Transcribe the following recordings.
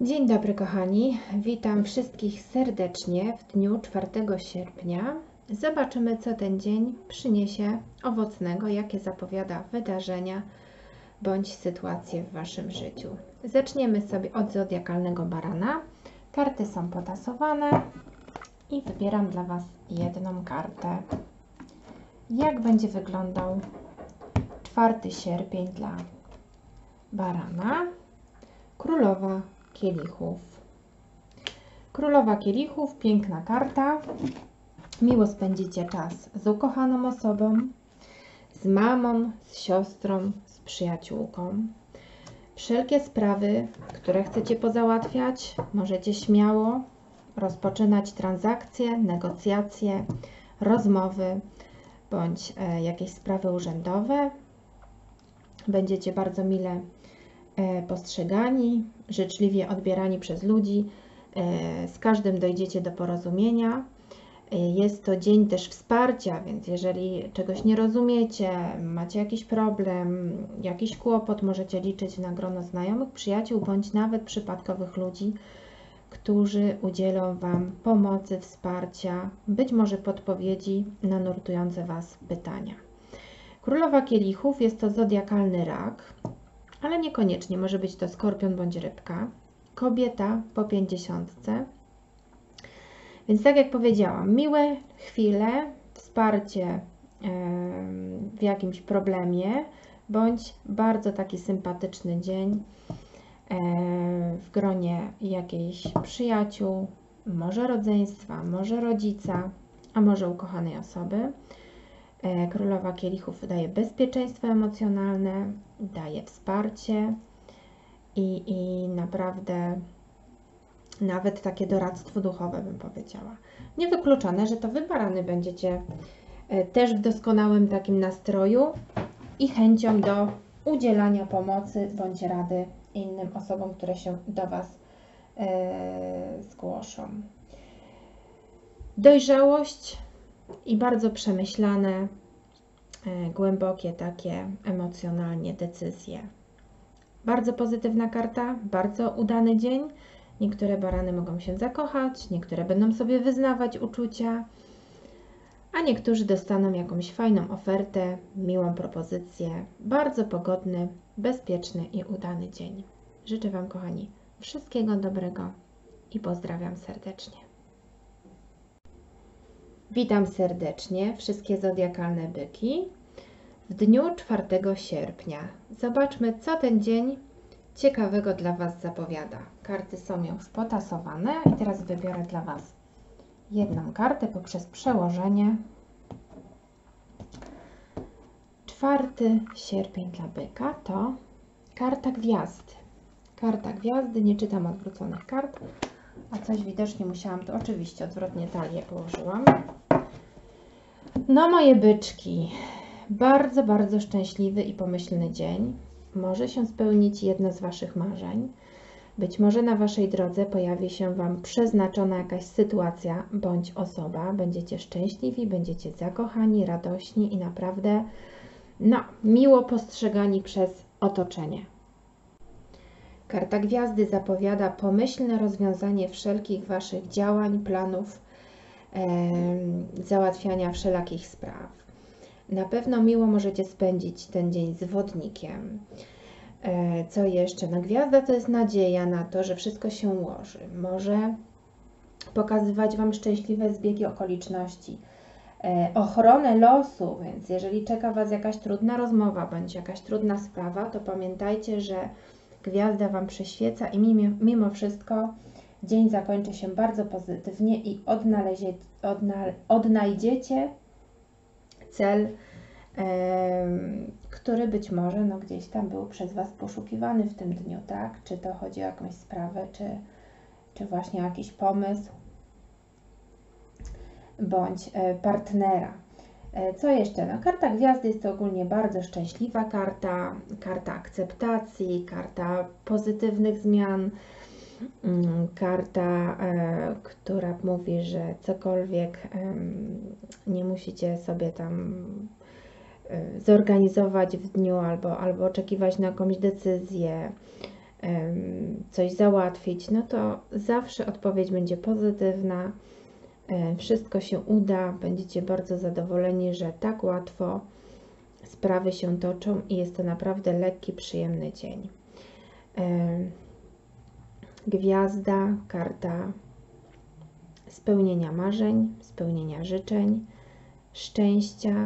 Dzień dobry kochani, witam wszystkich serdecznie w dniu 4 sierpnia. Zobaczymy, co ten dzień przyniesie owocnego, jakie zapowiada wydarzenia bądź sytuacje w Waszym życiu. Zaczniemy sobie od zodiakalnego barana. Karty są potasowane i wybieram dla Was jedną kartę. Jak będzie wyglądał 4 sierpień dla barana? Królowa kielichów. Królowa kielichów, piękna karta. Miło spędzicie czas z ukochaną osobą, z mamą, z siostrą, z przyjaciółką. Wszelkie sprawy, które chcecie pozałatwiać, możecie śmiało rozpoczynać transakcje, negocjacje, rozmowy bądź jakieś sprawy urzędowe. Będziecie bardzo mile postrzegani, życzliwie odbierani przez ludzi, z każdym dojdziecie do porozumienia. Jest to dzień też wsparcia, więc jeżeli czegoś nie rozumiecie, macie jakiś problem, jakiś kłopot, możecie liczyć na grono znajomych, przyjaciół bądź nawet przypadkowych ludzi, którzy udzielą Wam pomocy, wsparcia, być może podpowiedzi na nurtujące Was pytania. Królowa kielichów jest to zodiakalny rak, ale niekoniecznie, może być to skorpion bądź rybka. Kobieta po 50. Więc tak jak powiedziałam, miłe chwile, wsparcie w jakimś problemie, bądź bardzo taki sympatyczny dzień w gronie jakiejś przyjaciół, może rodzeństwa, może rodzica, a może ukochanej osoby. Królowa kielichów daje bezpieczeństwo emocjonalne, daje wsparcie i naprawdę nawet takie doradztwo duchowe, bym powiedziała. Niewykluczone, że to Wy, barany, będziecie też w doskonałym takim nastroju i chęcią do udzielania pomocy bądź rady innym osobom, które się do Was zgłoszą. Dojrzałość i bardzo przemyślane, głębokie takie emocjonalnie decyzje. Bardzo pozytywna karta, bardzo udany dzień. Niektóre barany mogą się zakochać, niektóre będą sobie wyznawać uczucia, a niektórzy dostaną jakąś fajną ofertę, miłą propozycję. Bardzo pogodny, bezpieczny i udany dzień. Życzę Wam, kochani, wszystkiego dobrego i pozdrawiam serdecznie. Witam serdecznie wszystkie zodiakalne byki w dniu 4 sierpnia. Zobaczmy, co ten dzień ciekawego dla Was zapowiada. Karty są już potasowane i teraz wybiorę dla Was jedną kartę poprzez przełożenie. 4 sierpień dla byka to karta gwiazdy. Karta gwiazdy, nie czytam odwróconych kart, a coś widocznie musiałam, to oczywiście odwrotnie talię położyłam. No moje byczki, bardzo, bardzo szczęśliwy i pomyślny dzień. Może się spełnić jedno z Waszych marzeń. Być może na Waszej drodze pojawi się Wam przeznaczona jakaś sytuacja bądź osoba. Będziecie szczęśliwi, będziecie zakochani, radośni i naprawdę miło postrzegani przez otoczenie. Karta gwiazdy zapowiada pomyślne rozwiązanie wszelkich Waszych działań, planów, załatwiania wszelakich spraw. Na pewno miło możecie spędzić ten dzień z wodnikiem. Co jeszcze? No, gwiazda to jest nadzieja na to, że wszystko się ułoży. Może pokazywać Wam szczęśliwe zbiegi okoliczności, ochronę losu, więc jeżeli czeka Was jakaś trudna rozmowa bądź jakaś trudna sprawa, to pamiętajcie, że gwiazda Wam przyświeca i mimo wszystko dzień zakończy się bardzo pozytywnie i odnajdziecie cel, który być może gdzieś tam był przez Was poszukiwany w tym dniu, tak? Czy to chodzi o jakąś sprawę, czy właśnie o jakiś pomysł, bądź partnera. Co jeszcze? No, karta gwiazdy jest to ogólnie bardzo szczęśliwa karta, karta akceptacji, karta pozytywnych zmian, karta, która mówi, że cokolwiek nie musicie sobie tam zorganizować w dniu albo oczekiwać na jakąś decyzję. coś załatwić, no to zawsze odpowiedź będzie pozytywna, wszystko się uda, będziecie bardzo zadowoleni, że tak łatwo sprawy się toczą i jest to naprawdę lekki, przyjemny dzień. Gwiazda, karta spełnienia marzeń, życzeń, szczęścia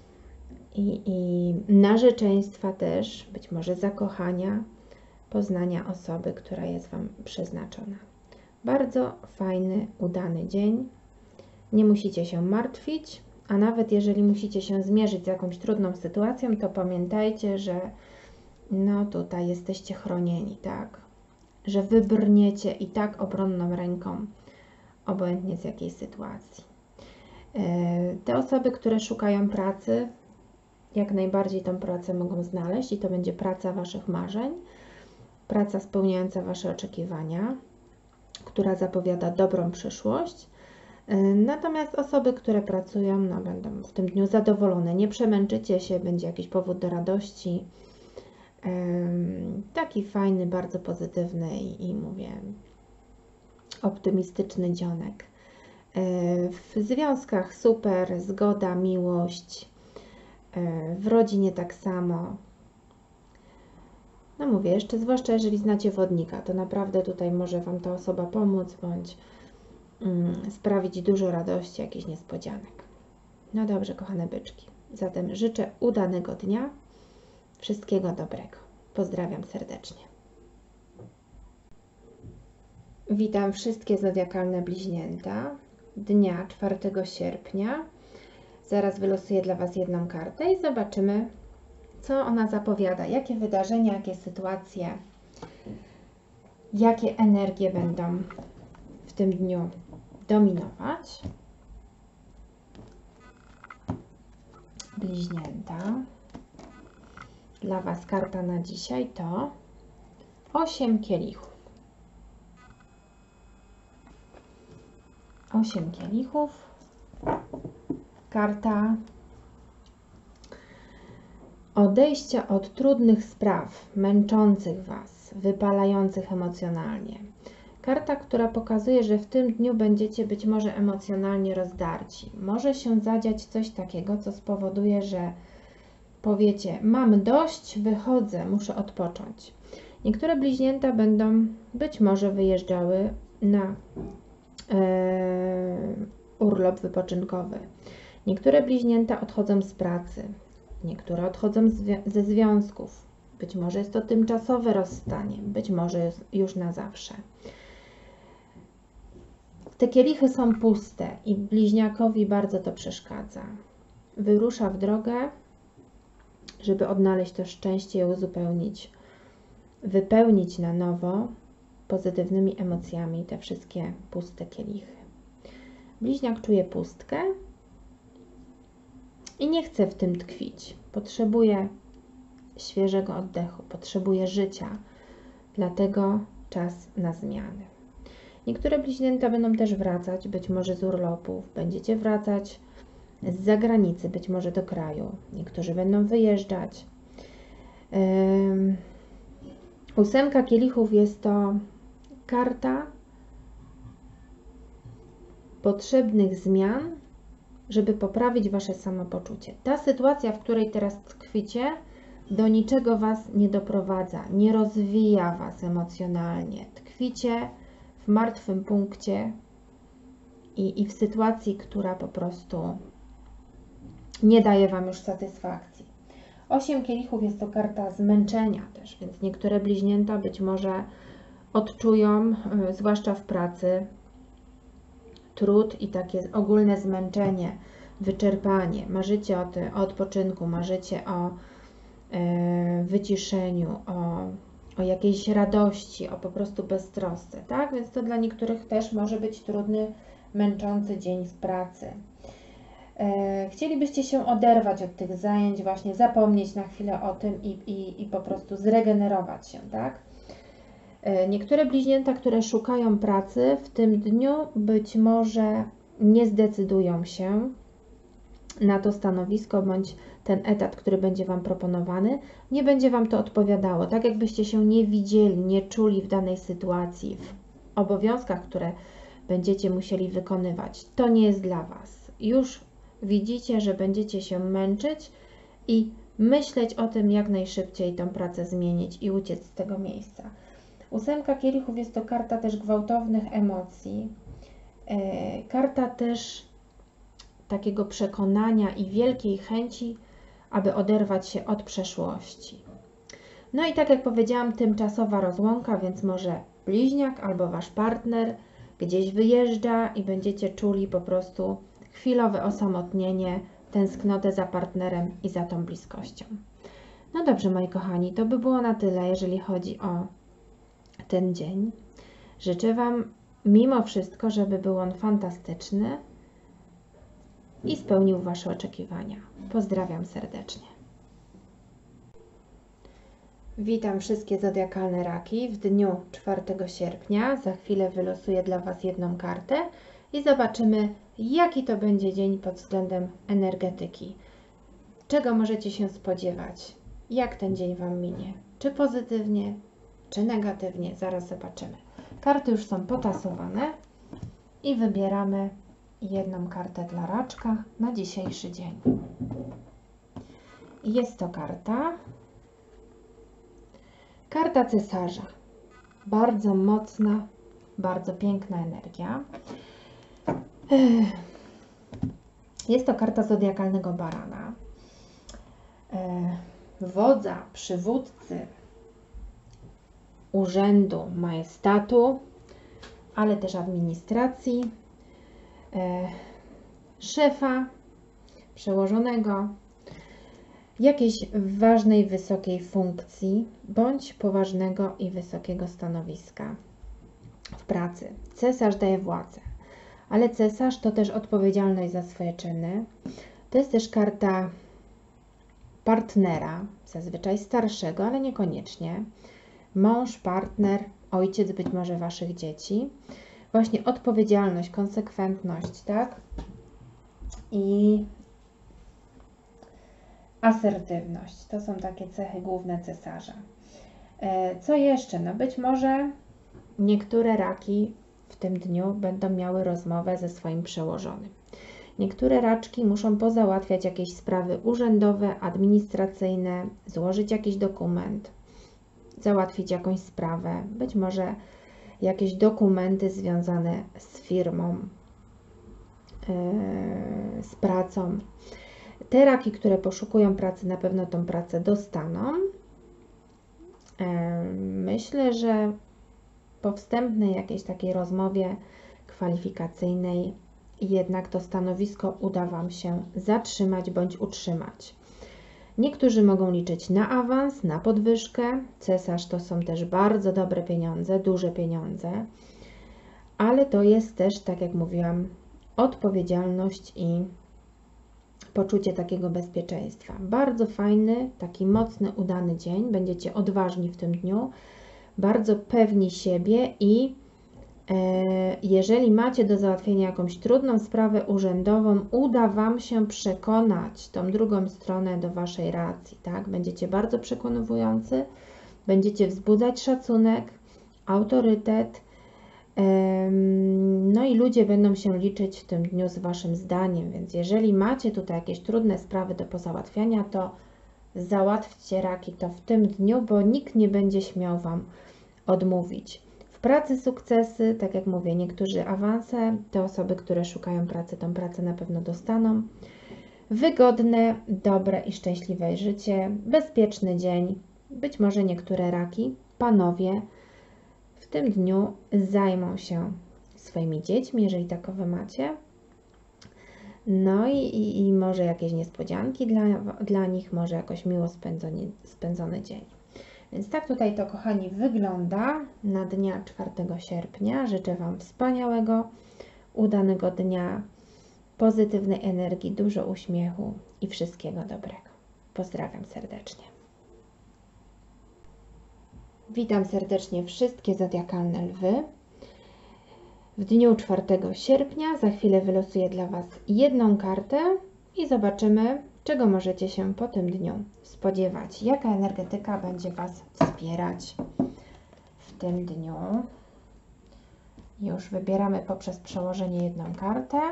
i narzeczeństwa też, być może zakochania, poznania osoby, która jest Wam przeznaczona. Bardzo fajny, udany dzień. Nie musicie się martwić, a nawet jeżeli musicie się zmierzyć z jakąś trudną sytuacją, to pamiętajcie, że no tutaj jesteście chronieni, tak? Że wybrniecie i tak obronną ręką, obojętnie z jakiej sytuacji. Te osoby, które szukają pracy, jak najbardziej tą pracę mogą znaleźć i to będzie praca Waszych marzeń, praca spełniająca Wasze oczekiwania, która zapowiada dobrą przyszłość. Natomiast osoby, które pracują, no, będą w tym dniu zadowolone, nie przemęczycie się, będzie jakiś powód do radości. Taki fajny, bardzo pozytywny i mówię, optymistyczny dzionek. W związkach super, zgoda, miłość, w rodzinie tak samo. No mówię, jeszcze zwłaszcza jeżeli znacie wodnika, to naprawdę tutaj może Wam ta osoba pomóc, bądź sprawić dużo radości, jakichś niespodzianek. No dobrze, kochane byczki. Zatem życzę udanego dnia, wszystkiego dobrego. Pozdrawiam serdecznie. Witam wszystkie zodiakalne bliźnięta dnia 4 sierpnia. Zaraz wylosuję dla Was jedną kartę i zobaczymy, co ona zapowiada, jakie wydarzenia, jakie sytuacje, jakie energie będą w tym dniu dominować. Bliźnięta. Dla Was karta na dzisiaj to 8 kielichów. 8 kielichów. Karta odejścia od trudnych spraw, męczących Was, wypalających emocjonalnie. Karta, która pokazuje, że w tym dniu będziecie być może emocjonalnie rozdarci. Może się zadziać coś takiego, co spowoduje, że powiecie, mam dość, wychodzę, muszę odpocząć. Niektóre bliźnięta będą być może wyjeżdżały na urlop wypoczynkowy. Niektóre bliźnięta odchodzą z pracy, niektóre odchodzą ze związków. Być może jest to tymczasowe rozstanie, być może jest już na zawsze. Te kielichy są puste i bliźniakowi bardzo to przeszkadza. Wyrusza w drogę, żeby odnaleźć to szczęście i uzupełnić, wypełnić na nowo pozytywnymi emocjami te wszystkie puste kielichy. Bliźniak czuje pustkę i nie chce w tym tkwić. Potrzebuje świeżego oddechu, potrzebuje życia, dlatego czas na zmiany. Niektóre bliźnięta będą też wracać, być może z urlopów, będziecie wracać z zagranicy, być może do kraju. Niektórzy będą wyjeżdżać. 8 kielichów jest to karta potrzebnych zmian, żeby poprawić Wasze samopoczucie. Ta sytuacja, w której teraz tkwicie, do niczego Was nie doprowadza, nie rozwija Was emocjonalnie. Tkwicie w martwym punkcie i w sytuacji, która po prostu nie daje Wam już satysfakcji. 8 kielichów jest to karta zmęczenia też, więc niektóre bliźnięta być może odczują, zwłaszcza w pracy, trud i takie ogólne zmęczenie, wyczerpanie. Marzycie o odpoczynku, marzycie o wyciszeniu, o jakiejś radości, o po prostu beztrosce, tak? Więc to dla niektórych też może być trudny, męczący dzień w pracy. Chcielibyście się oderwać od tych zajęć, właśnie zapomnieć na chwilę o tym i po prostu zregenerować się, tak? Niektóre bliźnięta, które szukają pracy w tym dniu, być może nie zdecydują się na to stanowisko bądź ten etat, który będzie Wam proponowany, nie będzie Wam to odpowiadało. Tak jakbyście się nie widzieli, nie czuli w danej sytuacji, w obowiązkach, które będziecie musieli wykonywać. To nie jest dla Was. Już widzicie, że będziecie się męczyć i myśleć o tym, jak najszybciej tą pracę zmienić i uciec z tego miejsca. 8 kielichów jest to karta też gwałtownych emocji. Karta też takiego przekonania i wielkiej chęci, aby oderwać się od przeszłości. No i tak jak powiedziałam, tymczasowa rozłąka, więc może bliźniak albo Wasz partner gdzieś wyjeżdża i będziecie czuli po prostu chwilowe osamotnienie, tęsknotę za partnerem i za tą bliskością. No dobrze, moi kochani, to by było na tyle, jeżeli chodzi o ten dzień. Życzę Wam mimo wszystko, żeby był on fantastyczny i spełnił Wasze oczekiwania. Pozdrawiam serdecznie. Witam wszystkie zodiakalne raki w dniu 4 sierpnia. Za chwilę wylosuję dla Was jedną kartę i zobaczymy, jaki to będzie dzień pod względem energetyki. Czego możecie się spodziewać? Jak ten dzień Wam minie? Czy pozytywnie, czy negatywnie? Zaraz zobaczymy. Karty już są potasowane i wybieramy jedną kartę dla raczka na dzisiejszy dzień. Jest to karta cesarza. Bardzo mocna, bardzo piękna energia. Jest to karta zodiakalnego barana. Wodza, przywódcy, urzędu, majestatu, ale też administracji, szefa, przełożonego, jakiejś ważnej, wysokiej funkcji, bądź poważnego i wysokiego stanowiska w pracy. Cesarz daje władzę, ale cesarz to też odpowiedzialność za swoje czyny. To jest też karta partnera, zazwyczaj starszego, ale niekoniecznie. Mąż, partner, ojciec być może Waszych dzieci. Właśnie odpowiedzialność, konsekwentność, tak? I asertywność. To są takie cechy główne cesarza. Co jeszcze? No być może niektóre raki w tym dniu będą miały rozmowę ze swoim przełożonym. Niektóre raczki muszą pozałatwiać jakieś sprawy urzędowe, administracyjne, złożyć jakiś dokument, załatwić jakąś sprawę, być może jakieś dokumenty związane z firmą, z pracą. Te raki, które poszukują pracy, na pewno tą pracę dostaną. Myślę, że po wstępnej jakiejś takiej rozmowie kwalifikacyjnej jednak to stanowisko uda Wam się zatrzymać bądź utrzymać. Niektórzy mogą liczyć na awans, na podwyżkę. Cesarz to są też bardzo dobre pieniądze, duże pieniądze, ale to jest też, tak jak mówiłam, odpowiedzialność i poczucie takiego bezpieczeństwa. Bardzo fajny, taki mocny, udany dzień. Będziecie odważni w tym dniu, bardzo pewni siebie i jeżeli macie do załatwienia jakąś trudną sprawę urzędową, uda Wam się przekonać tą drugą stronę do Waszej racji, tak? Będziecie bardzo przekonujący, będziecie wzbudzać szacunek, autorytet, no i ludzie będą się liczyć w tym dniu z Waszym zdaniem, więc jeżeli macie tutaj jakieś trudne sprawy do pozałatwiania, to załatwcie raki to w tym dniu, bo nikt nie będzie śmiał Wam odmówić. W pracy sukcesy, tak jak mówię, niektórzy awanse, te osoby, które szukają pracy, tą pracę na pewno dostaną. Wygodne, dobre i szczęśliwe życie, bezpieczny dzień, być może niektóre raki, panowie, w tym dniu zajmą się swoimi dziećmi, jeżeli takowe macie. No i może jakieś niespodzianki dla nich, może jakoś miło spędzony dzień. Więc tak tutaj to, kochani, wygląda na dnia 4 sierpnia. Życzę Wam wspaniałego, udanego dnia, pozytywnej energii, dużo uśmiechu i wszystkiego dobrego. Pozdrawiam serdecznie. Witam serdecznie wszystkie zodiakalne lwy. W dniu 4 sierpnia za chwilę wylosuję dla Was jedną kartę i zobaczymy, czego możecie się po tym dniu spodziewać. Jaka energetyka będzie Was wspierać w tym dniu. Już wybieramy poprzez przełożenie jedną kartę.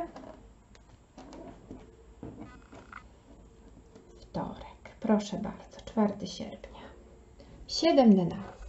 Wtorek, proszę bardzo, 4 sierpnia. 7 denarów.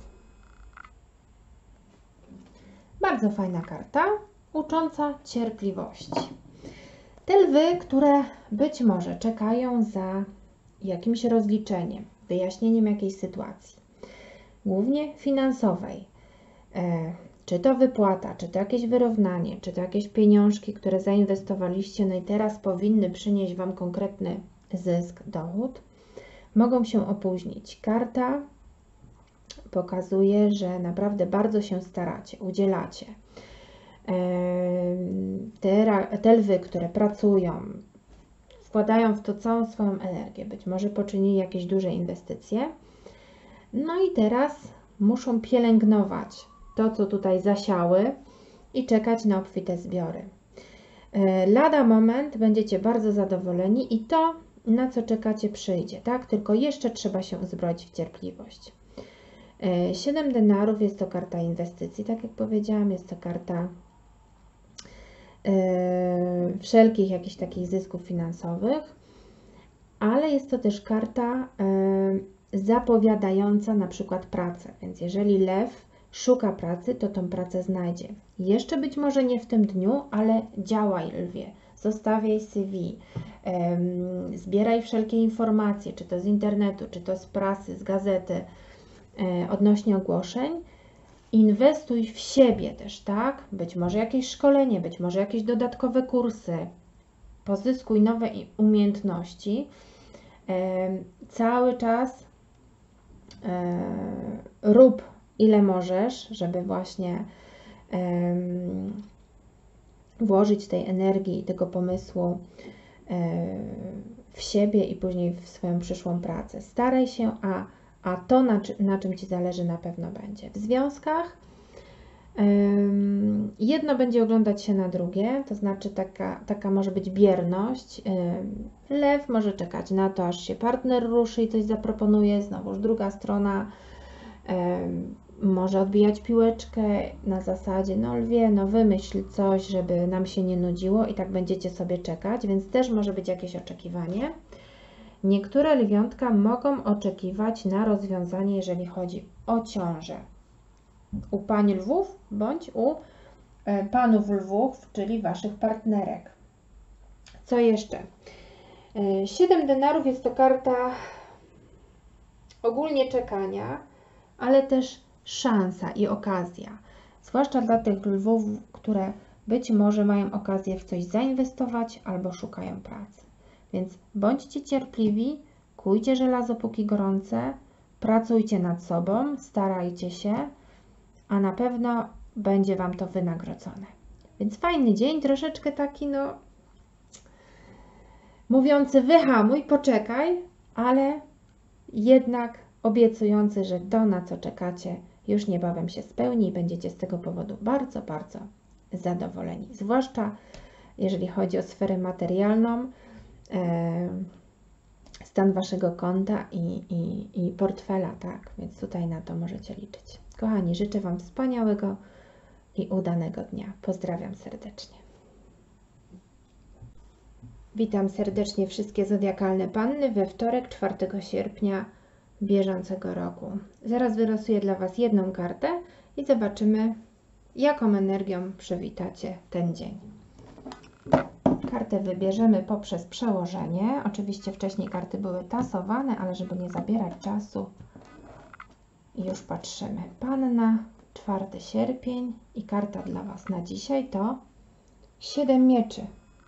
Bardzo fajna karta, ucząca cierpliwości. Te lwy, które być może czekają za jakimś rozliczeniem, wyjaśnieniem jakiejś sytuacji, głównie finansowej, czy to wypłata, czy to jakieś wyrównanie, czy to jakieś pieniążki, które zainwestowaliście, no i teraz powinny przynieść Wam konkretny zysk, dochód, mogą się opóźnić. Karta pokazuje, że naprawdę bardzo się staracie, udzielacie. Te lwy, które pracują, wkładają w to całą swoją energię, być może poczynili jakieś duże inwestycje, no i teraz muszą pielęgnować to, co tutaj zasiały i czekać na obfite zbiory. Lada moment będziecie bardzo zadowoleni i to, na co czekacie, przyjdzie, tak? Tylko jeszcze trzeba się uzbroić w cierpliwość. 7 denarów jest to karta inwestycji, tak jak powiedziałam, jest to karta wszelkich jakichś takich zysków finansowych, ale jest to też karta zapowiadająca na przykład pracę, więc jeżeli lew szuka pracy, to tą pracę znajdzie. Jeszcze być może nie w tym dniu, ale działaj, lwie, zostawiaj CV, zbieraj wszelkie informacje, czy to z internetu, czy to z prasy, z gazety, odnośnie ogłoszeń. Inwestuj w siebie też, tak? Być może jakieś szkolenie, być może jakieś dodatkowe kursy. Pozyskuj nowe umiejętności. Cały czas rób ile możesz, żeby właśnie włożyć tej energii i tego pomysłu w siebie i później w swoją przyszłą pracę. Staraj się, a to, na czym Ci zależy, na pewno będzie. W związkach jedno będzie oglądać się na drugie, to znaczy taka może być bierność. Lew może czekać na to, aż się partner ruszy i coś zaproponuje, znowuż druga strona może odbijać piłeczkę na zasadzie, no lwie, no wymyśl coś, żeby nam się nie nudziło i tak będziecie sobie czekać, więc też może być jakieś oczekiwanie. Niektóre lwiątka mogą oczekiwać na rozwiązanie, jeżeli chodzi o ciążę u pań lwów bądź u panów lwów, czyli Waszych partnerek. Co jeszcze? 7 denarów jest to karta ogólnie czekania, ale też szansa i okazja. Zwłaszcza dla tych lwów, które być może mają okazję w coś zainwestować albo szukają pracy. Więc bądźcie cierpliwi, kujcie żelazo póki gorące, pracujcie nad sobą, starajcie się, a na pewno będzie Wam to wynagrodzone. Więc fajny dzień, troszeczkę taki, no, mówiący wyhamuj, poczekaj, ale jednak obiecujący, że to, na co czekacie, już niebawem się spełni i będziecie z tego powodu bardzo, bardzo zadowoleni. Zwłaszcza jeżeli chodzi o sferę materialną, stan Waszego konta i portfela, tak? Więc tutaj na to możecie liczyć. Kochani, życzę Wam wspaniałego i udanego dnia. Pozdrawiam serdecznie. Witam serdecznie wszystkie zodiakalne panny we wtorek, 4 sierpnia bieżącego roku. Zaraz wylosuję dla Was jedną kartę i zobaczymy, jaką energią przywitacie ten dzień. Kartę wybierzemy poprzez przełożenie. Oczywiście wcześniej karty były tasowane, ale żeby nie zabierać czasu, już patrzymy. Panna, 4 sierpień i karta dla Was na dzisiaj to 7 mieczy.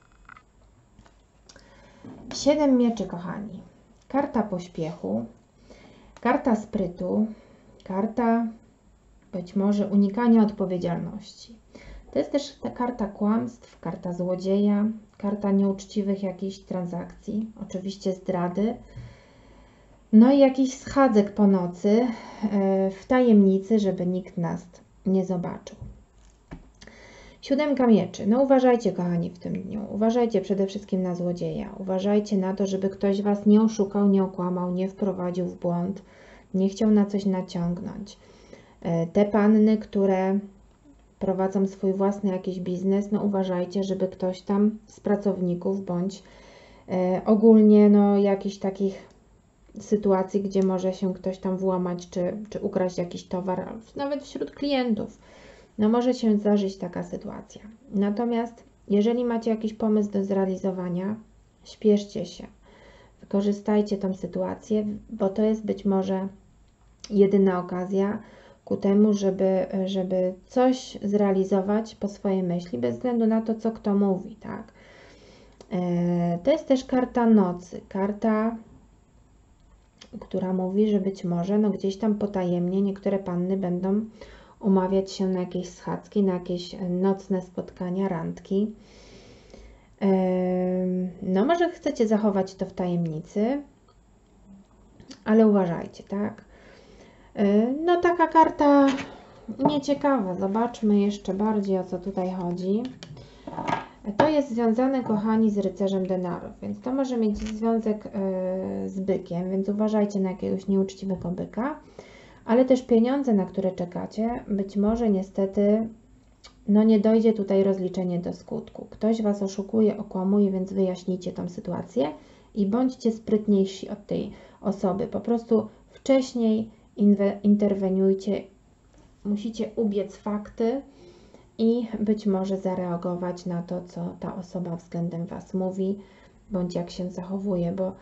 7 mieczy, kochani. Karta pośpiechu, karta sprytu, karta być może unikania odpowiedzialności. To jest też ta karta kłamstw, karta złodzieja, karta nieuczciwych jakichś transakcji, oczywiście zdrady, no i jakichś schadzek po nocy w tajemnicy, żeby nikt nas nie zobaczył. Siódemka mieczy. No uważajcie, kochani, w tym dniu. Uważajcie przede wszystkim na złodzieja. Uważajcie na to, żeby ktoś Was nie oszukał, nie okłamał, nie wprowadził w błąd, nie chciał na coś naciągnąć. Te panny, które prowadzą swój własny jakiś biznes, no uważajcie, żeby ktoś tam z pracowników bądź ogólnie no jakichś takich sytuacji, gdzie może się ktoś tam włamać, czy ukraść jakiś towar, nawet wśród klientów. No może się zdarzyć taka sytuacja. Natomiast jeżeli macie jakiś pomysł do zrealizowania, śpieszcie się. Wykorzystajcie tą sytuację, bo to jest być może jedyna okazja ku temu, żeby coś zrealizować po swojej myśli, bez względu na to, co kto mówi, tak? To jest też karta nocy, karta, która mówi, że być może no gdzieś tam potajemnie niektóre panny będą umawiać się na jakieś schadzki, na jakieś nocne spotkania, randki. No może chcecie zachować to w tajemnicy, ale uważajcie, tak? No taka karta nieciekawa. Zobaczmy jeszcze bardziej, o co tutaj chodzi. To jest związane, kochani, z rycerzem denarów, więc to może mieć związek z bykiem, więc uważajcie na jakiegoś nieuczciwego byka, ale też pieniądze, na które czekacie, być może niestety no nie dojdzie tutaj rozliczenie do skutku. Ktoś Was oszukuje, okłamuje, więc wyjaśnijcie tą sytuację i bądźcie sprytniejsi od tej osoby. Po prostu wcześniej interweniujcie, musicie ubiec fakty i być może zareagować na to, co ta osoba względem Was mówi, bądź jak się zachowuje, bo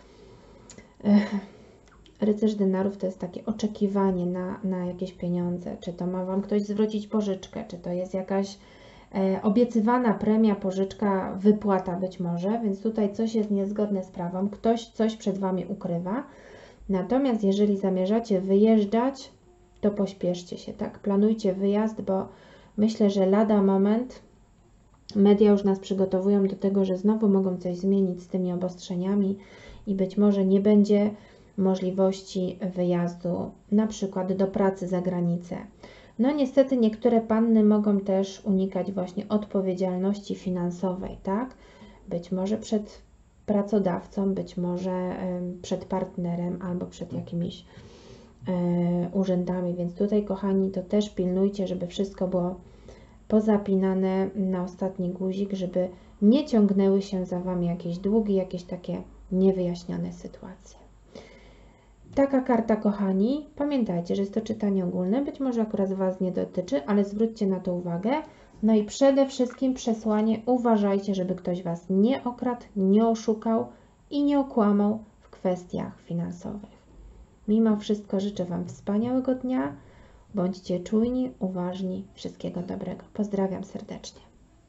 rycerz denarów to jest takie oczekiwanie na jakieś pieniądze. Czy to ma Wam ktoś zwrócić pożyczkę, czy to jest jakaś obiecywana premia, pożyczka, wypłata być może, więc tutaj coś jest niezgodne z prawem, ktoś coś przed Wami ukrywa. Natomiast jeżeli zamierzacie wyjeżdżać, to pośpieszcie się, tak? Planujcie wyjazd, bo myślę, że lada moment media już nas przygotowują do tego, że znowu mogą coś zmienić z tymi obostrzeniami i być może nie będzie możliwości wyjazdu, na przykład do pracy za granicę. No niestety niektóre panny mogą też unikać właśnie odpowiedzialności finansowej, tak? Być może przed pracodawcą, być może przed partnerem albo przed jakimiś urzędami, więc tutaj, kochani, to też pilnujcie, żeby wszystko było pozapinane na ostatni guzik, żeby nie ciągnęły się za Wami jakieś długi, jakieś takie niewyjaśnione sytuacje. Taka karta, kochani. Pamiętajcie, że jest to czytanie ogólne, być może akurat Was nie dotyczy, ale zwróćcie na to uwagę. No i przede wszystkim przesłanie: uważajcie, żeby ktoś Was nie okradł, nie oszukał i nie okłamał w kwestiach finansowych. Mimo wszystko życzę Wam wspaniałego dnia. Bądźcie czujni, uważni. Wszystkiego dobrego. Pozdrawiam serdecznie.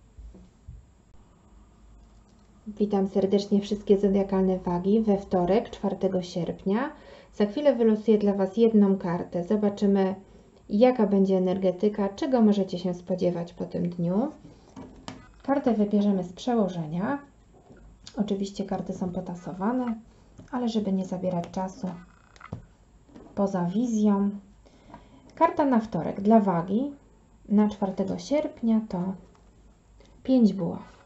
Witam serdecznie wszystkie zodiakalne wagi we wtorek, 4 sierpnia. Za chwilę wylosuję dla Was jedną kartę. Zobaczymy, jaka będzie energetyka, czego możecie się spodziewać po tym dniu. Kartę wybierzemy z przełożenia. Oczywiście karty są potasowane, ale żeby nie zabierać czasu poza wizją. Karta na wtorek dla wagi na 4 sierpnia to 5 buław.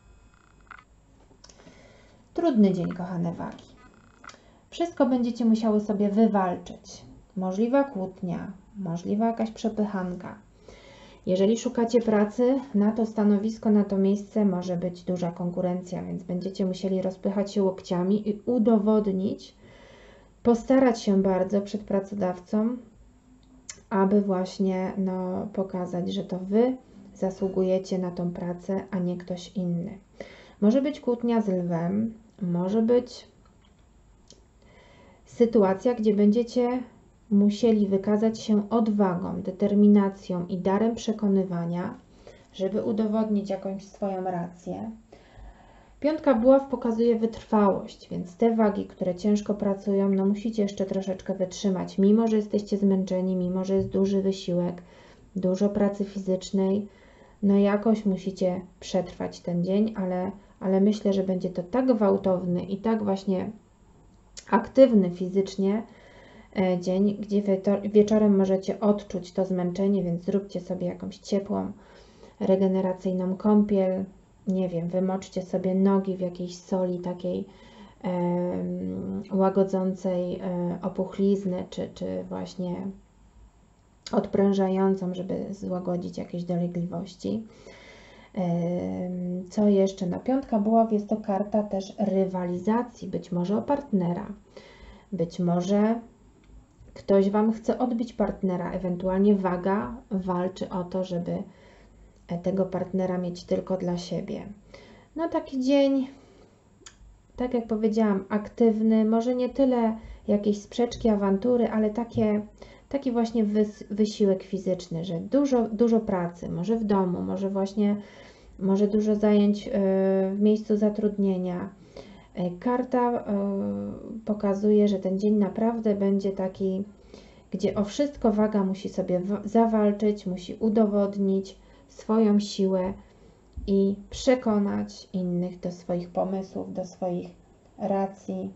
Trudny dzień, kochane wagi. Wszystko będziecie musiały sobie wywalczyć. Możliwa kłótnia, możliwa jakaś przepychanka. Jeżeli szukacie pracy, na to stanowisko, na to miejsce może być duża konkurencja, więc będziecie musieli rozpychać się łokciami i udowodnić, postarać się bardzo przed pracodawcą, aby właśnie pokazać, że to Wy zasługujecie na tą pracę, a nie ktoś inny. Może być kłótnia z lwem, może być sytuacja, gdzie będziecie musieli wykazać się odwagą, determinacją i darem przekonywania, żeby udowodnić jakąś swoją rację. Piątka buław pokazuje wytrwałość, więc te wagi, które ciężko pracują, no musicie jeszcze troszeczkę wytrzymać, mimo że jesteście zmęczeni, mimo że jest duży wysiłek, dużo pracy fizycznej, no jakoś musicie przetrwać ten dzień, ale myślę, że będzie to tak gwałtowny i tak właśnie aktywny fizycznie dzień, gdzie wieczorem możecie odczuć to zmęczenie, więc zróbcie sobie jakąś ciepłą regeneracyjną kąpiel, nie wiem, wymoczcie sobie nogi w jakiejś soli takiej łagodzącej opuchlizny, czy właśnie odprężającą, żeby złagodzić jakieś dolegliwości. Co jeszcze? No, piątka buław jest to karta też rywalizacji, być może o partnera, być może ktoś Wam chce odbić partnera, ewentualnie waga walczy o to, żeby tego partnera mieć tylko dla siebie. No taki dzień, tak jak powiedziałam, aktywny, może nie tyle jakieś sprzeczki, awantury, ale taki właśnie wysiłek fizyczny, że dużo pracy, może w domu, może dużo zajęć w miejscu zatrudnienia. Karta pokazuje, że ten dzień naprawdę będzie taki, gdzie o wszystko waga musi sobie zawalczyć, musi udowodnić swoją siłę i przekonać innych do swoich pomysłów, do swoich racji.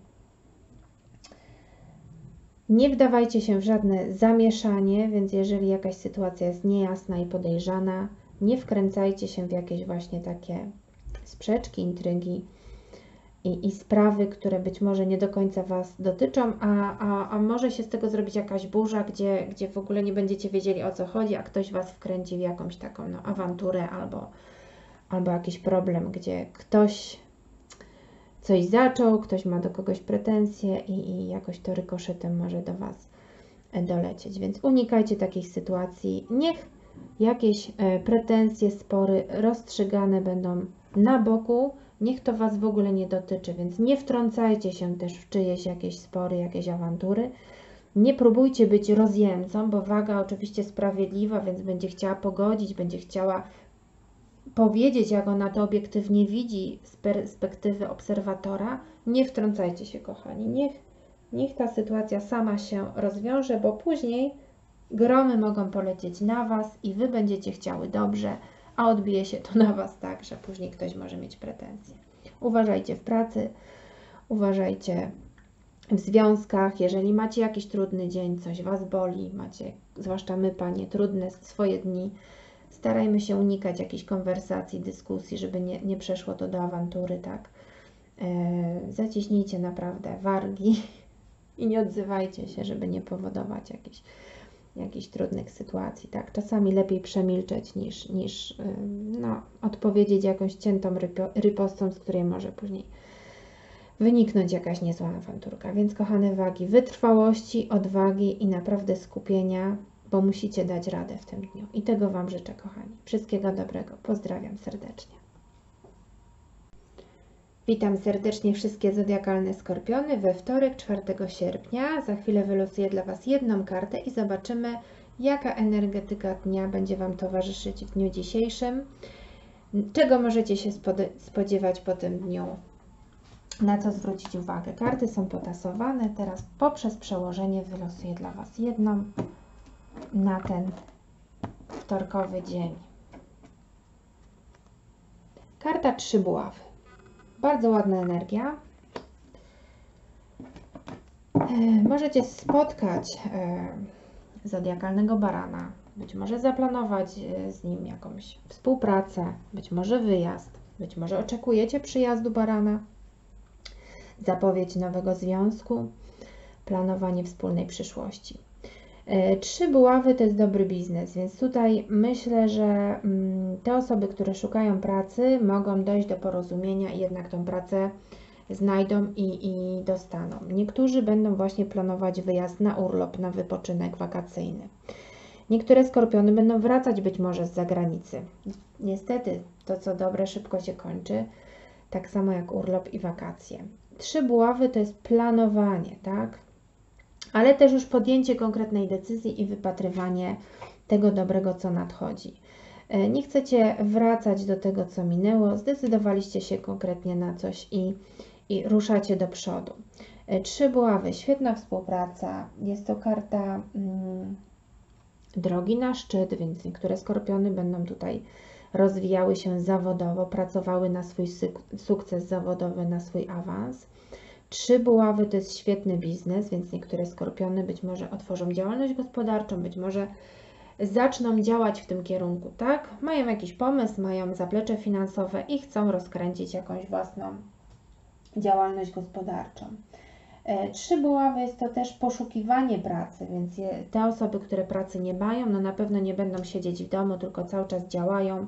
Nie wdawajcie się w żadne zamieszanie, więc jeżeli jakaś sytuacja jest niejasna i podejrzana, nie wkręcajcie się w jakieś właśnie takie sprzeczki, intrygi i sprawy, które być może nie do końca Was dotyczą, a może się z tego zrobić jakaś burza, gdzie w ogóle nie będziecie wiedzieli, o co chodzi, a ktoś Was wkręci w jakąś taką awanturę albo jakiś problem, gdzie ktoś coś zaczął, ktoś ma do kogoś pretensje i jakoś to rykoszetem może do Was dolecieć. Więc unikajcie takich sytuacji. Niech jakieś pretensje, spory rozstrzygane będą na boku, niech to Was w ogóle nie dotyczy, więc nie wtrącajcie się też w czyjeś jakieś spory, jakieś awantury. Nie próbujcie być rozjemcą, bo waga oczywiście sprawiedliwa, więc będzie chciała pogodzić, będzie chciała powiedzieć, jak ona to obiektywnie widzi z perspektywy obserwatora. Nie wtrącajcie się, kochani. Niech ta sytuacja sama się rozwiąże, bo później gromy mogą polecieć na Was i Wy będziecie chciały dobrze, a odbije się to na Was tak, że później ktoś może mieć pretensje. Uważajcie w pracy, uważajcie w związkach, jeżeli macie jakiś trudny dzień, coś Was boli, macie, zwłaszcza my, panie, trudne swoje dni, starajmy się unikać jakichś konwersacji, dyskusji, żeby nie przeszło to do awantury, tak? Zaciśnijcie naprawdę wargi i nie odzywajcie się, żeby nie powodować jakichś trudnych sytuacji, tak? Czasami lepiej przemilczeć niż odpowiedzieć jakąś ciętą ripostą, z której może później wyniknąć jakaś niezła awanturka. Więc kochane wagi, wytrwałości, odwagi i naprawdę skupienia, bo musicie dać radę w tym dniu. I tego Wam życzę, kochani. Wszystkiego dobrego. Pozdrawiam serdecznie. Witam serdecznie wszystkie zodiakalne skorpiony we wtorek, 4 sierpnia. Za chwilę wylosuję dla Was jedną kartę i zobaczymy, jaka energetyka dnia będzie Wam towarzyszyć w dniu dzisiejszym. Czego możecie się spodziewać po tym dniu? Na co zwrócić uwagę? Karty są potasowane. Teraz poprzez przełożenie wylosuję dla Was jedną na ten wtorkowy dzień. Karta 3 buławy. Bardzo ładna energia. Możecie spotkać zodiakalnego barana, być może zaplanować z nim jakąś współpracę, być może wyjazd, być może oczekujecie przyjazdu barana, zapowiedź nowego związku, planowanie wspólnej przyszłości. 3 buławy to jest dobry biznes, więc tutaj myślę, że te osoby, które szukają pracy, mogą dojść do porozumienia i jednak tą pracę znajdą i dostaną. Niektórzy będą właśnie planować wyjazd na urlop, na wypoczynek wakacyjny. Niektóre skorpiony będą wracać być może z zagranicy. Niestety to, co dobre, szybko się kończy, tak samo jak urlop i wakacje. 3 buławy to jest planowanie, tak? Ale też już podjęcie konkretnej decyzji i wypatrywanie tego dobrego, co nadchodzi. Nie chcecie wracać do tego, co minęło, zdecydowaliście się konkretnie na coś i ruszacie do przodu. 3 buławy, świetna współpraca, jest to karta drogi na szczyt, więc niektóre skorpiony będą tutaj rozwijały się zawodowo, pracowały na swój sukces zawodowy, na swój awans. 3 buławy to jest świetny biznes, więc niektóre skorpiony być może otworzą działalność gospodarczą, być może zaczną działać w tym kierunku, tak? Mają jakiś pomysł, mają zaplecze finansowe i chcą rozkręcić jakąś własną działalność gospodarczą. 3 buławy jest to też poszukiwanie pracy, więc te osoby, które pracy nie mają, no na pewno nie będą siedzieć w domu, tylko cały czas działają,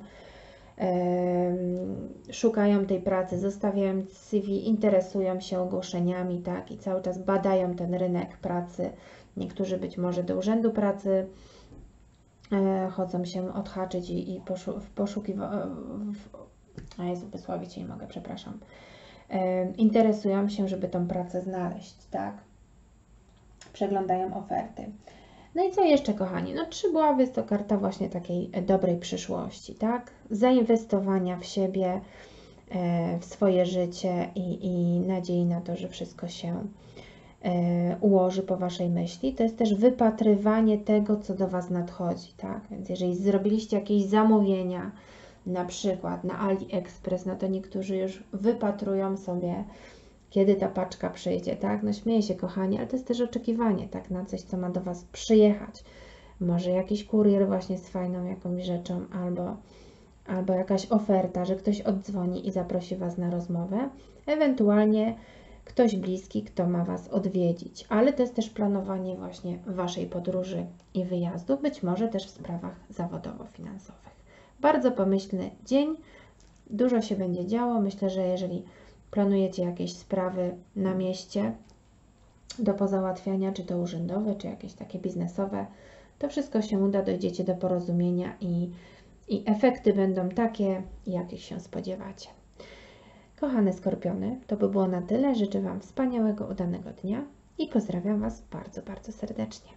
szukają tej pracy, zostawiają CV, interesują się ogłoszeniami, tak, i cały czas badają ten rynek pracy. Niektórzy być może do urzędu pracy chodzą się odhaczyć i poszukiwać, a Jezu, wysłowić się nie mogę, przepraszam. Interesują się, żeby tą pracę znaleźć, tak? Przeglądają oferty. No i co jeszcze, kochani? No 3 buławy jest to karta właśnie takiej dobrej przyszłości, tak? Zainwestowania w siebie, w swoje życie i nadziei na to, że wszystko się ułoży po Waszej myśli. To jest też wypatrywanie tego, co do Was nadchodzi, tak? Więc jeżeli zrobiliście jakieś zamówienia, na przykład na AliExpress, no to niektórzy już wypatrują sobie, kiedy ta paczka przyjdzie, tak? No śmieję się, kochani, ale to jest też oczekiwanie, tak? Na coś, co ma do Was przyjechać. Może jakiś kurier właśnie z fajną jakąś rzeczą, albo jakaś oferta, że ktoś oddzwoni i zaprosi Was na rozmowę. Ewentualnie ktoś bliski, kto ma Was odwiedzić, ale to jest też planowanie właśnie Waszej podróży i wyjazdu, być może też w sprawach zawodowo-finansowych. Bardzo pomyślny dzień, dużo się będzie działo. Myślę, że jeżeli planujecie jakieś sprawy na mieście do pozałatwiania, czy to urzędowe, czy jakieś takie biznesowe, to wszystko się uda, dojdziecie do porozumienia i efekty będą takie, jakich się spodziewacie. Kochane Skorpiony, to by było na tyle. Życzę Wam wspaniałego, udanego dnia i pozdrawiam Was bardzo, bardzo serdecznie.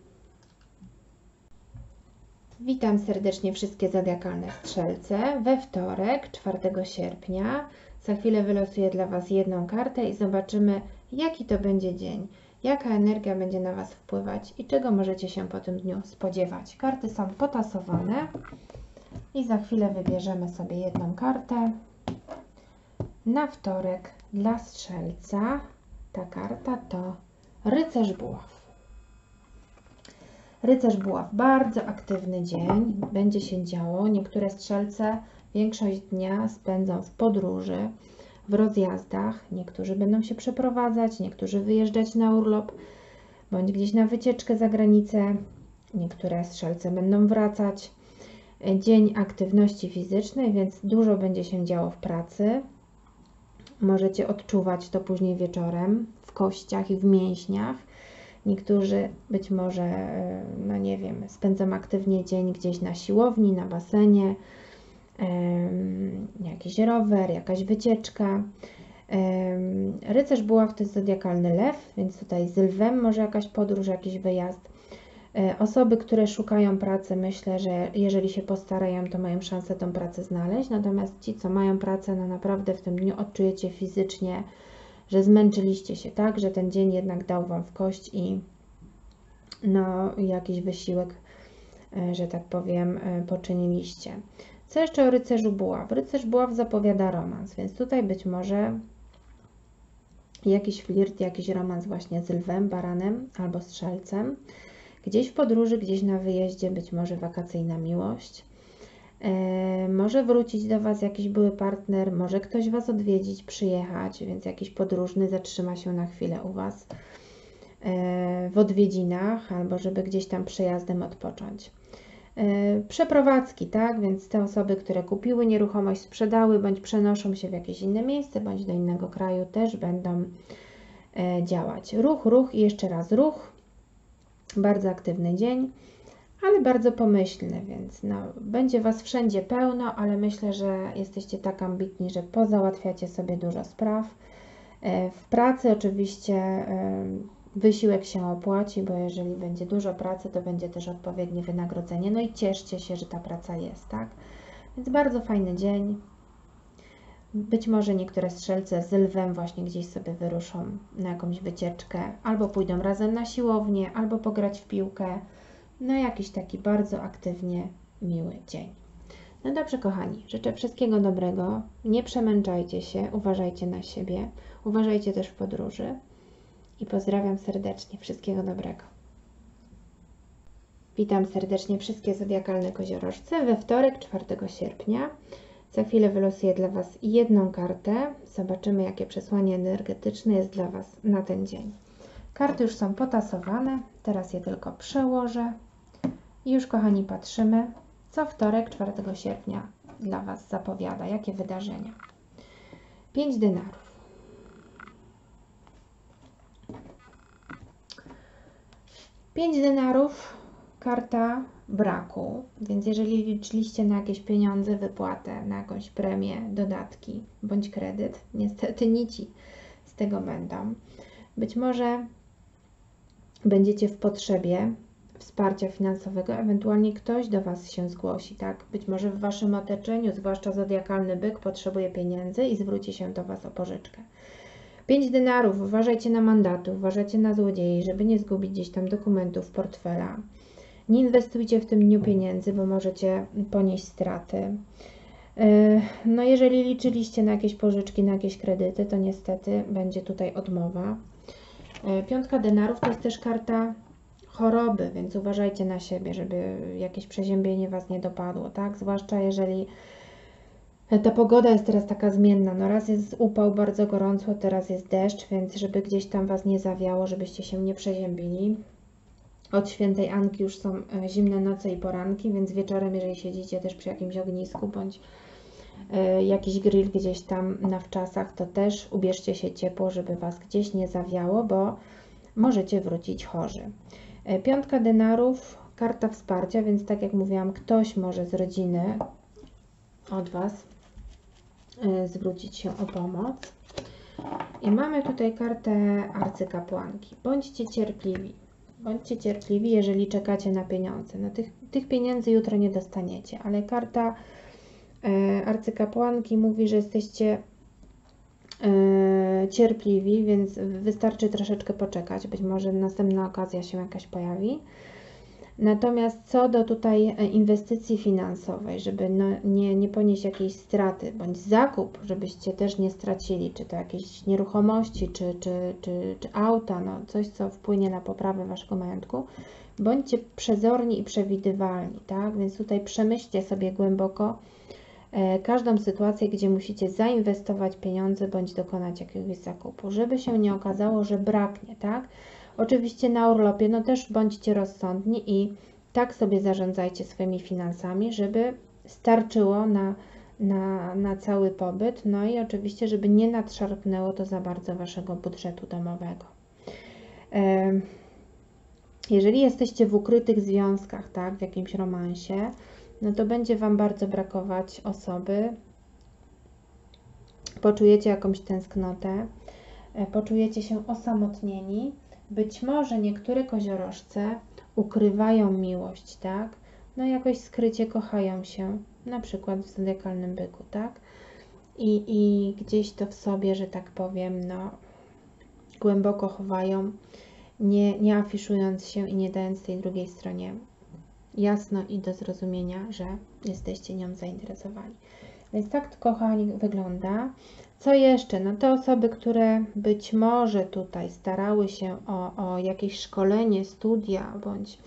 Witam serdecznie wszystkie zodiakalne strzelce we wtorek, 4 sierpnia. Za chwilę wylosuję dla Was jedną kartę i zobaczymy, jaki to będzie dzień, jaka energia będzie na Was wpływać i czego możecie się po tym dniu spodziewać. Karty są potasowane i za chwilę wybierzemy sobie jedną kartę. Na wtorek dla strzelca ta karta to Rycerz Buław. Rycerz Buław, bardzo aktywny dzień, będzie się działo. Niektóre strzelce większość dnia spędzą w podróży, w rozjazdach. Niektórzy będą się przeprowadzać, niektórzy wyjeżdżać na urlop, bądź gdzieś na wycieczkę za granicę. Niektóre strzelce będą wracać. Dzień aktywności fizycznej, więc dużo będzie się działo w pracy. Możecie odczuwać to później wieczorem w kościach i w mięśniach. Niektórzy być może, no nie wiem, spędzą aktywnie dzień gdzieś na siłowni, na basenie, jakiś rower, jakaś wycieczka. Rycerz Buław to jest zodiakalny lew, więc tutaj z lwem może jakaś podróż, jakiś wyjazd. Osoby, które szukają pracy, myślę, że jeżeli się postarają, to mają szansę tą pracę znaleźć. Natomiast ci, co mają pracę, no naprawdę w tym dniu odczujecie fizycznie, że zmęczyliście się, tak, że ten dzień jednak dał Wam w kość i no jakiś wysiłek, że tak powiem, poczyniliście. Co jeszcze o Rycerzu Buław? Rycerz Buław zapowiada romans, więc tutaj być może jakiś flirt, jakiś romans właśnie z lwem, baranem albo strzelcem. Gdzieś w podróży, gdzieś na wyjeździe, być może wakacyjna miłość. Może wrócić do Was jakiś były partner, może ktoś Was odwiedzić, przyjechać, więc jakiś podróżny zatrzyma się na chwilę u Was w odwiedzinach, albo żeby gdzieś tam przejazdem odpocząć. Przeprowadzki, tak, więc te osoby, które kupiły nieruchomość, sprzedały, bądź przenoszą się w jakieś inne miejsce, bądź do innego kraju, też będą działać. Ruch i jeszcze raz ruch. Bardzo aktywny dzień, ale bardzo pomyślny, więc no, będzie Was wszędzie pełno, ale myślę, że jesteście tak ambitni, że pozałatwiacie sobie dużo spraw. W pracy oczywiście wysiłek się opłaci, bo jeżeli będzie dużo pracy, to będzie też odpowiednie wynagrodzenie. No i cieszcie się, że ta praca jest, tak? Więc bardzo fajny dzień. Być może niektóre strzelce z lwem właśnie gdzieś sobie wyruszą na jakąś wycieczkę, albo pójdą razem na siłownię, albo pograć w piłkę. No jakiś taki bardzo aktywnie miły dzień. No dobrze, kochani, życzę wszystkiego dobrego. Nie przemęczajcie się, uważajcie na siebie, uważajcie też w podróży i pozdrawiam serdecznie. Wszystkiego dobrego. Witam serdecznie wszystkie zodiakalne koziorożce we wtorek, 4 sierpnia. Za chwilę wylosuję dla Was jedną kartę. Zobaczymy, jakie przesłanie energetyczne jest dla Was na ten dzień. Karty już są potasowane, teraz je tylko przełożę. I już, kochani, patrzymy, co wtorek, 4 sierpnia dla Was zapowiada, jakie wydarzenia. 5 denarów. 5 denarów, karta braku, więc jeżeli liczyliście na jakieś pieniądze, wypłatę, na jakąś premię, dodatki bądź kredyt, niestety nici z tego będą. Być może będziecie w potrzebie wsparcia finansowego, ewentualnie ktoś do Was się zgłosi, tak? Być może w Waszym otoczeniu, zwłaszcza zodiakalny byk, potrzebuje pieniędzy i zwróci się do Was o pożyczkę. 5 denarów, uważajcie na mandaty, uważajcie na złodziei, żeby nie zgubić gdzieś tam dokumentów, portfela. Nie inwestujcie w tym dniu pieniędzy, bo możecie ponieść straty. No jeżeli liczyliście na jakieś pożyczki, na jakieś kredyty, to niestety będzie tutaj odmowa. 5 denarów to jest też karta choroby, więc uważajcie na siebie, żeby jakieś przeziębienie Was nie dopadło, tak? Zwłaszcza jeżeli ta pogoda jest teraz taka zmienna, no raz jest upał, bardzo gorąco, teraz jest deszcz, więc żeby gdzieś tam Was nie zawiało, żebyście się nie przeziębili. Od świętej Anki już są zimne noce i poranki, więc wieczorem, jeżeli siedzicie też przy jakimś ognisku, bądź jakiś grill gdzieś tam na wczasach, to też ubierzcie się ciepło, żeby Was gdzieś nie zawiało, bo możecie wrócić chorzy. 5 denarów, karta wsparcia, więc tak jak mówiłam, ktoś może z rodziny od Was zwrócić się o pomoc. I mamy tutaj kartę arcykapłanki. Bądźcie cierpliwi. Bądźcie cierpliwi, jeżeli czekacie na pieniądze. No tych pieniędzy jutro nie dostaniecie, ale karta arcykapłanki mówi, że jesteście cierpliwi, więc wystarczy troszeczkę poczekać. Być może następna okazja się jakaś pojawi. Natomiast co do tutaj inwestycji finansowej, żeby nie ponieść jakiejś straty, bądź zakup, żebyście też nie stracili, czy to jakieś nieruchomości, czy auta, no coś, co wpłynie na poprawę Waszego majątku, bądźcie przezorni i przewidywalni, tak? Więc tutaj przemyślcie sobie głęboko każdą sytuację, gdzie musicie zainwestować pieniądze, bądź dokonać jakiegoś zakupu, żeby się nie okazało, że braknie, tak? Oczywiście na urlopie, no też bądźcie rozsądni i tak sobie zarządzajcie swoimi finansami, żeby starczyło na cały pobyt, no i oczywiście, żeby nie nadszarpnęło to za bardzo Waszego budżetu domowego. Jeżeli jesteście w ukrytych związkach, tak, w jakimś romansie, no to będzie Wam bardzo brakować osoby, poczujecie jakąś tęsknotę, poczujecie się osamotnieni. Być może niektóre koziorożce ukrywają miłość, tak? No jakoś skrycie kochają się, na przykład w zodiakalnym byku, tak? I gdzieś to w sobie, że tak powiem, no głęboko chowają, nie afiszując się i nie dając tej drugiej stronie jasno i do zrozumienia, że jesteście nią zainteresowani. Więc tak to, kochani, wygląda. Co jeszcze? No te osoby, które być może tutaj starały się o jakieś szkolenie, studia, bądź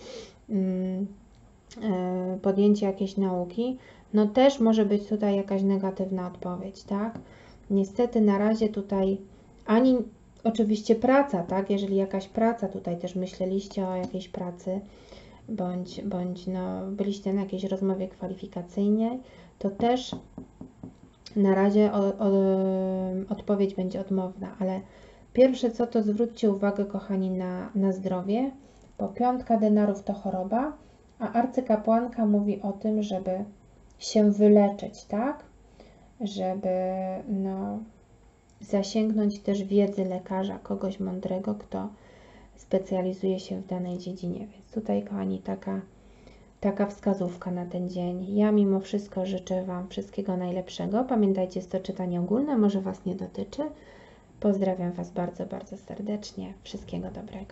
podjęcie jakiejś nauki, no też może być tutaj jakaś negatywna odpowiedź, tak? Niestety na razie tutaj ani oczywiście praca, tak? Jeżeli jakaś praca, tutaj też myśleliście o jakiejś pracy, bądź no, byliście na jakiejś rozmowie kwalifikacyjnej, to też na razie odpowiedź będzie odmowna, ale pierwsze co, to zwróćcie uwagę, kochani, na zdrowie, bo 5 denarów to choroba, a arcykapłanka mówi o tym, żeby się wyleczyć, tak? Żeby no, zasięgnąć też wiedzy lekarza, kogoś mądrego, kto specjalizuje się w danej dziedzinie. Więc tutaj, kochani, taka wskazówka na ten dzień. Ja mimo wszystko życzę Wam wszystkiego najlepszego. Pamiętajcie, jest to czytanie ogólne, może Was nie dotyczy. Pozdrawiam Was bardzo, bardzo serdecznie. Wszystkiego dobrego.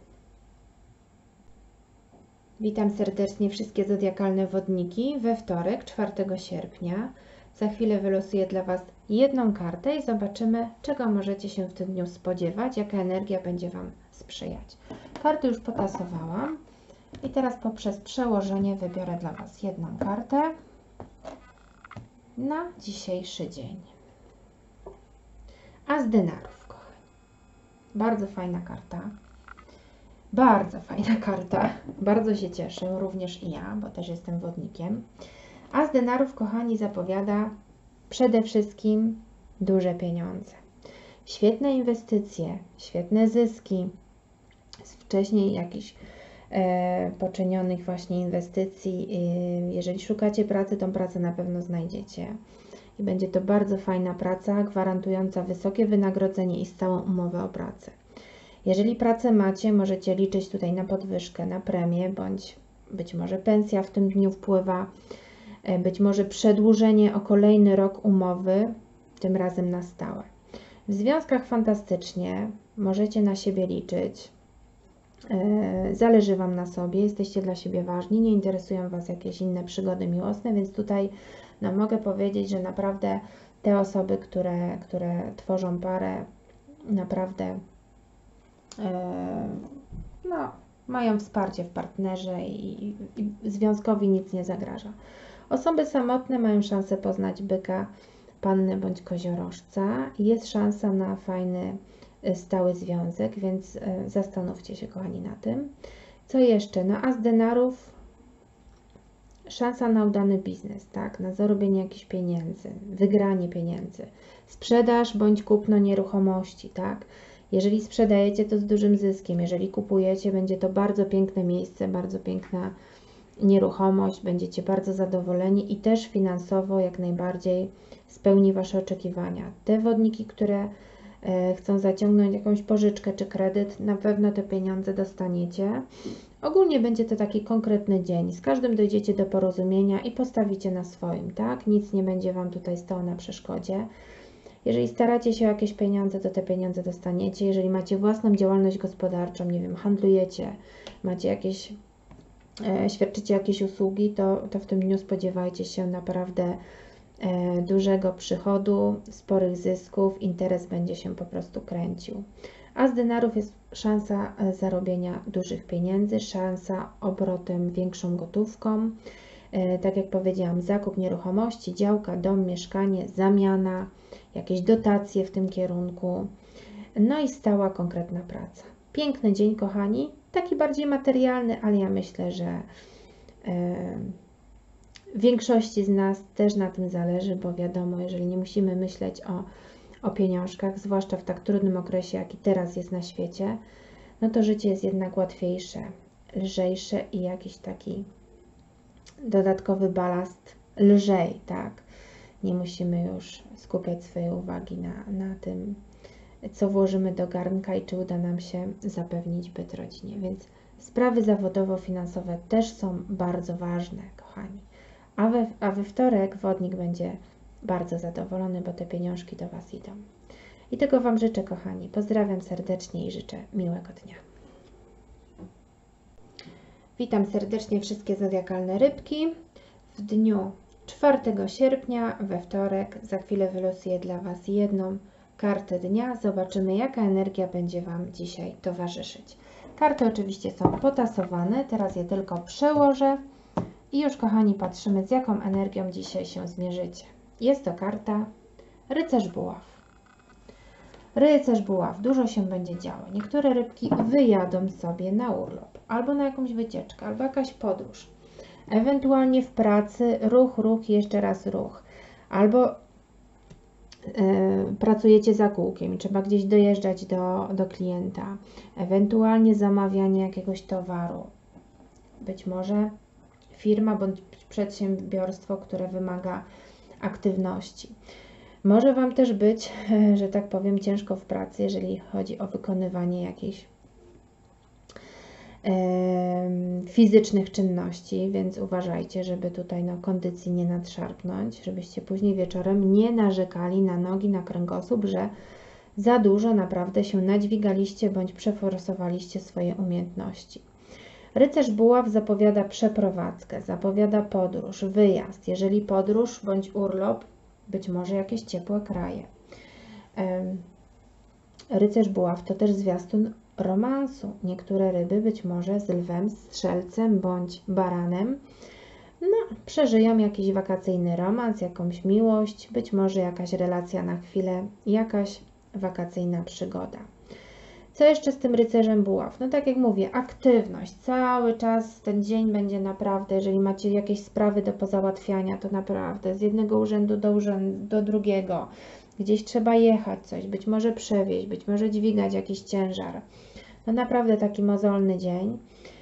Witam serdecznie wszystkie zodiakalne wodniki we wtorek, 4 sierpnia. Za chwilę wylosuję dla Was jedną kartę i zobaczymy, czego możecie się w tym dniu spodziewać, jaka energia będzie Wam sprzyjać. Karty już potasowałam. I teraz poprzez przełożenie wybiorę dla Was jedną kartę na dzisiejszy dzień. As denarów, kochani. Bardzo fajna karta. Bardzo fajna karta. Bardzo się cieszę, również i ja, bo też jestem wodnikiem. As denarów, kochani, zapowiada przede wszystkim duże pieniądze. Świetne inwestycje, świetne zyski z wcześniej jakichś poczynionych właśnie inwestycji. Jeżeli szukacie pracy, tą pracę na pewno znajdziecie. I będzie to bardzo fajna praca, gwarantująca wysokie wynagrodzenie i stałą umowę o pracę. Jeżeli pracę macie, możecie liczyć tutaj na podwyżkę, na premię, bądź być może pensja w tym dniu wpływa, być może przedłużenie o kolejny rok umowy, tym razem na stałe. W związkach fantastycznie, możecie na siebie liczyć, zależy Wam na sobie, jesteście dla siebie ważni, nie interesują Was jakieś inne przygody miłosne, więc tutaj mogę powiedzieć, że naprawdę te osoby, które tworzą parę, naprawdę mają wsparcie w partnerze i związkowi nic nie zagraża. Osoby samotne mają szansę poznać byka, pannę bądź koziorożca. Jest szansa na fajny, stały związek, więc zastanówcie się, kochani, na tym. Co jeszcze? No, as denarów, szansa na udany biznes, tak? Na zarobienie jakichś pieniędzy, wygranie pieniędzy, sprzedaż bądź kupno nieruchomości, tak? Jeżeli sprzedajecie, to z dużym zyskiem. Jeżeli kupujecie, będzie to bardzo piękne miejsce, bardzo piękna nieruchomość, będziecie bardzo zadowoleni i też finansowo jak najbardziej spełni Wasze oczekiwania. Te wodniki, które chcą zaciągnąć jakąś pożyczkę czy kredyt, na pewno te pieniądze dostaniecie. Ogólnie będzie to taki konkretny dzień. Z każdym dojdziecie do porozumienia i postawicie na swoim, tak? Nic nie będzie Wam tutaj stało na przeszkodzie. Jeżeli staracie się o jakieś pieniądze, to te pieniądze dostaniecie. Jeżeli macie własną działalność gospodarczą, nie wiem, handlujecie, macie jakieś, świadczycie jakieś usługi, to w tym dniu spodziewajcie się naprawdę dużego przychodu, sporych zysków, interes będzie się po prostu kręcił. A z denarów jest szansa zarobienia dużych pieniędzy, szansa obrotem większą gotówką. Tak jak powiedziałam, zakup nieruchomości, działka, dom, mieszkanie, zamiana, jakieś dotacje w tym kierunku, no i stała, konkretna praca. Piękny dzień, kochani, taki bardziej materialny, ale ja myślę, że większości z nas też na tym zależy, bo wiadomo, jeżeli nie musimy myśleć o pieniążkach, zwłaszcza w tak trudnym okresie, jaki teraz jest na świecie, no to życie jest jednak łatwiejsze, lżejsze i jakiś taki dodatkowy balast lżej, tak? Nie musimy już skupiać swojej uwagi na tym, co włożymy do garnka i czy uda nam się zapewnić byt rodzinie. Więc sprawy zawodowo-finansowe też są bardzo ważne, kochani. A we wtorek wodnik będzie bardzo zadowolony, bo te pieniążki do Was idą. I tego Wam życzę, kochani. Pozdrawiam serdecznie i życzę miłego dnia. Witam serdecznie wszystkie zodiakalne rybki. W dniu 4 sierpnia, we wtorek, za chwilę wylosuję dla Was jedną kartę dnia. Zobaczymy, jaka energia będzie Wam dzisiaj towarzyszyć. Karty oczywiście są potasowane, teraz je tylko przełożę i już, kochani, patrzymy, z jaką energią dzisiaj się zmierzycie. Jest to karta Rycerz Buław. Rycerz Buław, dużo się będzie działo. Niektóre rybki wyjadą sobie na urlop, albo na jakąś wycieczkę, albo jakaś podróż. Ewentualnie w pracy ruch, jeszcze raz ruch. Albo pracujecie za kółkiem i trzeba gdzieś dojeżdżać do klienta. Ewentualnie zamawianie jakiegoś towaru. Być może firma bądź przedsiębiorstwo, które wymaga aktywności. Może Wam też być, że tak powiem, ciężko w pracy, jeżeli chodzi o wykonywanie jakichś fizycznych czynności, więc uważajcie, żeby tutaj kondycji nie nadszarpnąć, żebyście później wieczorem nie narzekali na nogi, na kręgosłup, że za dużo naprawdę się nadźwigaliście bądź przeforsowaliście swoje umiejętności. Rycerz Buław zapowiada przeprowadzkę, zapowiada podróż, wyjazd. Jeżeli podróż bądź urlop, być może jakieś ciepłe kraje. Rycerz Buław to też zwiastun romansu. Niektóre ryby być może z lwem, strzelcem bądź baranem przeżyją jakiś wakacyjny romans, jakąś miłość, być może jakaś relacja na chwilę, jakaś wakacyjna przygoda. Co jeszcze z tym rycerzem buław? Tak jak mówię, aktywność. Cały czas ten dzień będzie naprawdę, jeżeli macie jakieś sprawy do pozałatwiania, to naprawdę z jednego urzędu do drugiego. Gdzieś trzeba jechać coś, być może przewieźć, być może dźwigać jakiś ciężar. Naprawdę taki mozolny dzień.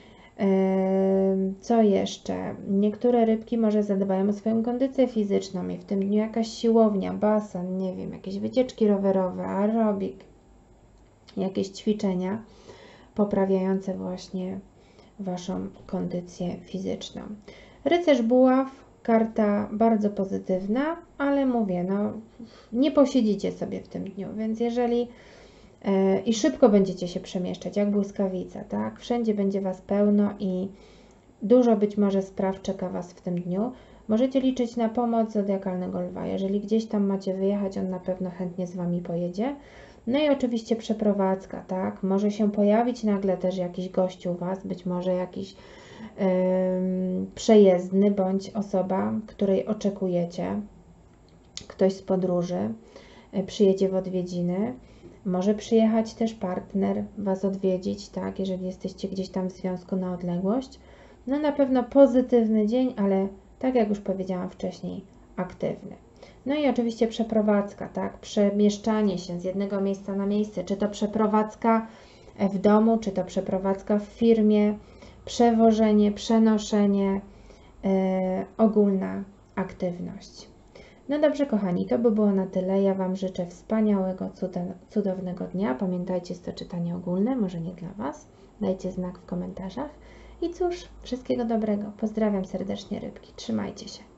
Co jeszcze? Niektóre rybki może zadbają o swoją kondycję fizyczną i w tym dniu jakaś siłownia, basen, nie wiem, jakieś wycieczki rowerowe, aerobik, jakieś ćwiczenia poprawiające właśnie Waszą kondycję fizyczną. Rycerz buław, karta bardzo pozytywna, ale mówię, nie posiedzicie sobie w tym dniu, więc jeżeli i szybko będziecie się przemieszczać, jak błyskawica, tak? Wszędzie będzie Was pełno i dużo być może spraw czeka Was w tym dniu. Możecie liczyć na pomoc zodiakalnego lwa. Jeżeli gdzieś tam macie wyjechać, on na pewno chętnie z Wami pojedzie. I oczywiście przeprowadzka, tak? Może się pojawić nagle też jakiś gość u Was, być może jakiś przejezdny, bądź osoba, której oczekujecie, ktoś z podróży, przyjedzie w odwiedziny. Może przyjechać też partner Was odwiedzić, tak? Jeżeli jesteście gdzieś tam w związku na odległość. Na pewno pozytywny dzień, ale tak jak już powiedziałam wcześniej, aktywny. I oczywiście przeprowadzka, tak? Przemieszczanie się z jednego miejsca na miejsce, czy to przeprowadzka w domu, czy to przeprowadzka w firmie, przewożenie, przenoszenie, ogólna aktywność. Dobrze, kochani, to by było na tyle. Ja Wam życzę wspaniałego, cudownego dnia. Pamiętajcie, jest to czytanie ogólne, może nie dla Was. Dajcie znak w komentarzach. I cóż, wszystkiego dobrego. Pozdrawiam serdecznie rybki. Trzymajcie się.